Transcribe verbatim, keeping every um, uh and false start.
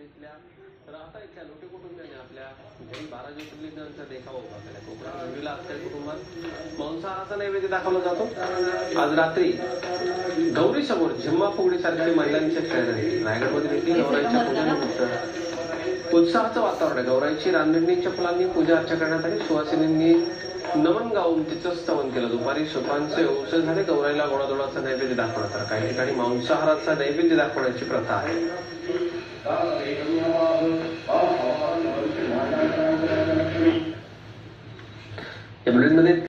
इथल्या तर आता इथल्या लोटे कुटुंबियांनी आपल्या घरी बारा ज्योतिर्लिंगांचा देखावा उभा केला. कोकणात रविला अक्षय कुटुंबात मांसाहाराचा नैवेद्य दाखवला जातो. आज रात्री गौरी समोर झिम्मा फुगडी सारखी महिलांचे खेळ झाले. रायगडमध्ये देखील गौराईच्या पूजेनिमित्त उत्साहाचं वातावरण आहे. गौराईची रांजणीच्या फुलांनी पूजा अर्चा करण्यात आली. सुवासिनींनी नमन गाऊन तिचं स्तवन केलं. दुपारी सुपांचे अवसर झाले. गौराईला गोडाधोडाचा नैवेद्य दाखवण्यात आला. काही ठिकाणी मांसाहाराचा नैवेद्य दाखवण्याची प्रथा आहे. या बुलेटिनमध्ये